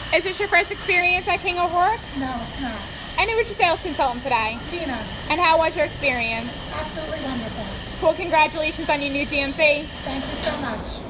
Is this your first experience at King ORourke? No, it's not. And who was your sales consultant today? Tina. And how was your experience? Absolutely wonderful. Cool, congratulations on your new GMC. Thank you so much.